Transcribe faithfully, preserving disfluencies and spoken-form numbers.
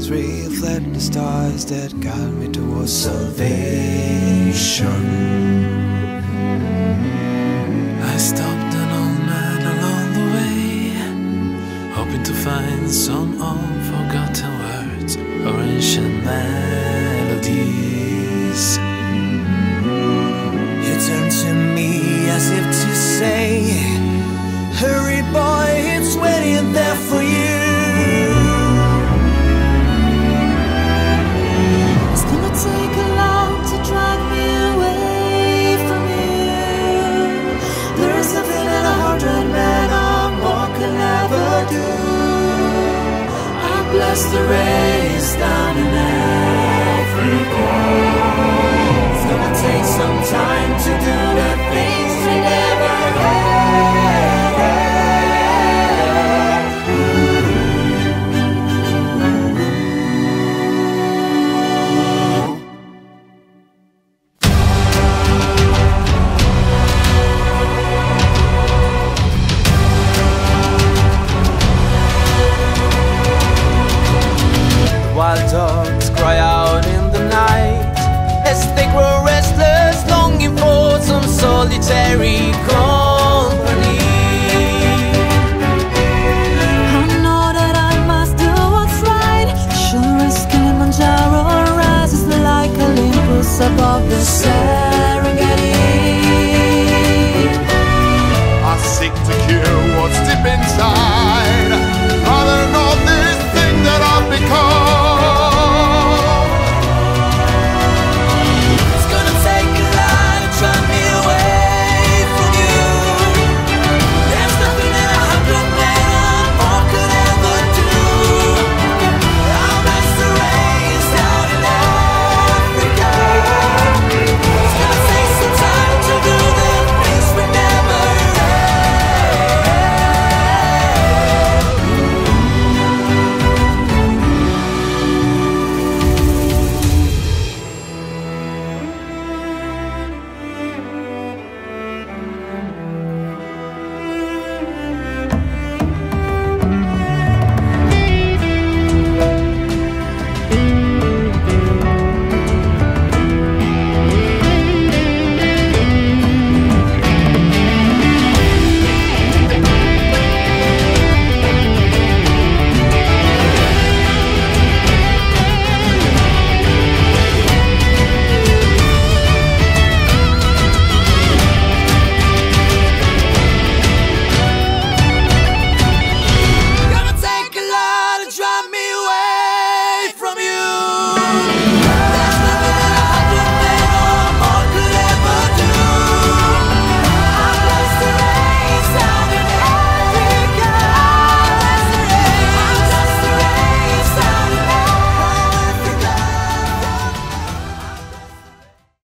moons reflect the stars that guide me towards salvation. I stopped an old man along the way, hoping to find some unforgotten words or ancient melodies. He turned to me as if to say, hurry boy, it's waiting there for you. It's gonna take a lot to drag me away from you. There is nothing that a hundred men or more can ever do. I bless the race down in Africa. It's gonna take some time to do the things we never had. Wild dogs cry out in the night as they grow restless, longing for some solitary company. I know that I must do what's right. Sure as Kilimanjaro rises like Olympus above the Serengeti. I seek to cure what's deep inside. Rather not this thing that I've become. Gonna take a lot to drive me away from you.